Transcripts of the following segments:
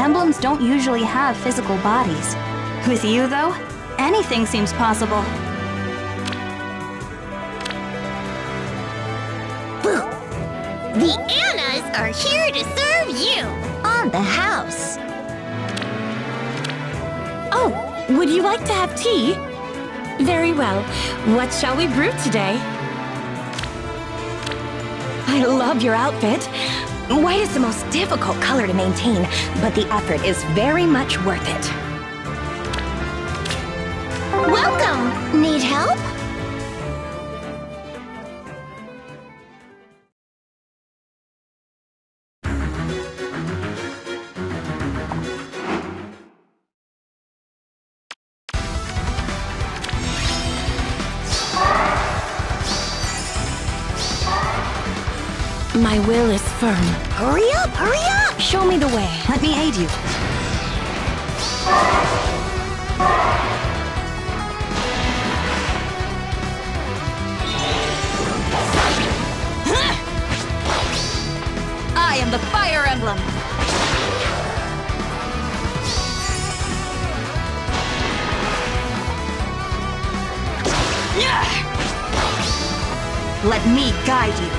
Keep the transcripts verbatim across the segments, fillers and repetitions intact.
emblems don't usually have physical bodies. With you, though, anything seems possible. The Annas are here to serve you! On the house! Oh, would you like to have tea? Very well. What shall we brew today? I love your outfit. White is the most difficult color to maintain, but the effort is very much worth it. Welcome! Need help? My will is firm. Hurry up, hurry up! Show me the way. Let me aid you. I am the Fire Emblem. Let me guide you.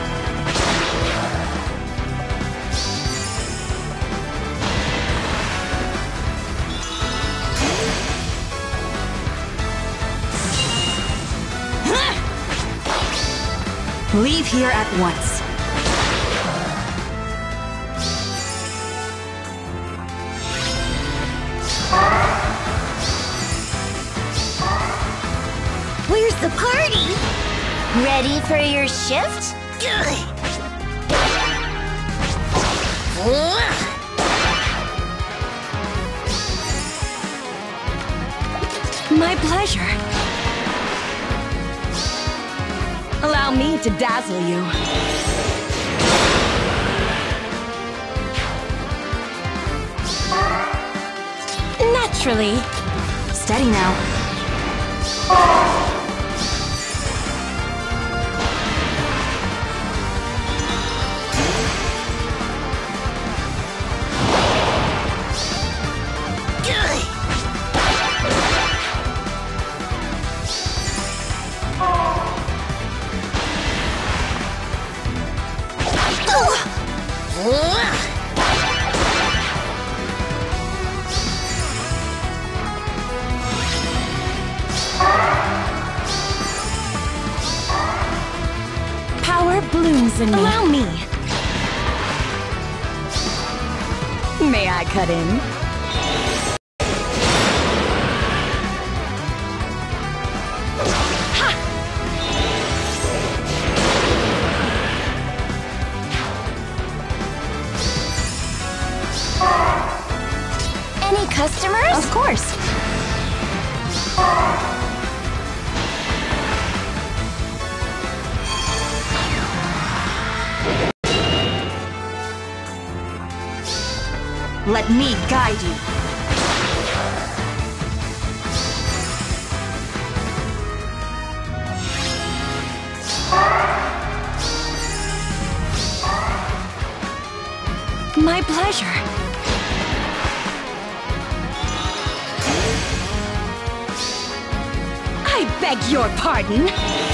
Leave here at once. Where's the party? Ready for your shift? My pleasure. Allow me to dazzle you. Naturally. Steady now. Power blooms in me. Allow me. May I cut in? Ha! Any customers? Of course. Let me guide you. My pleasure. I beg your pardon.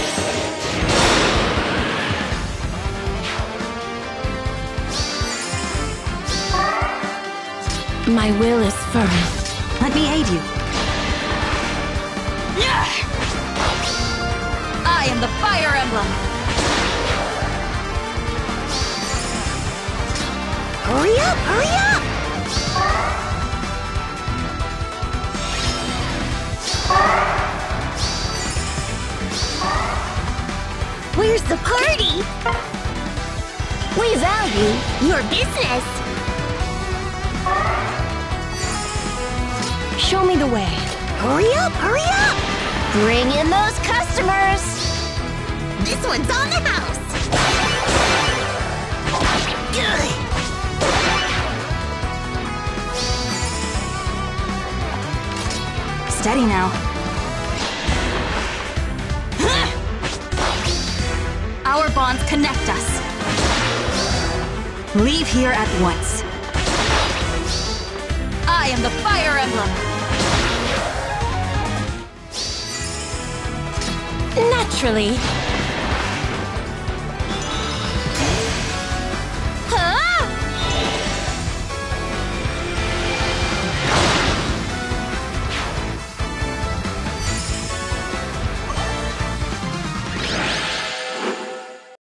My will is firm. Let me aid you. I am the Fire Emblem. Hurry up, hurry up! Where's the party? We value your business. Show me the way. Hurry up, hurry up! Bring in those customers! This one's on the house! Steady now. Our bonds connect us. Leave here at once. I am the Fire Emblem! Naturally,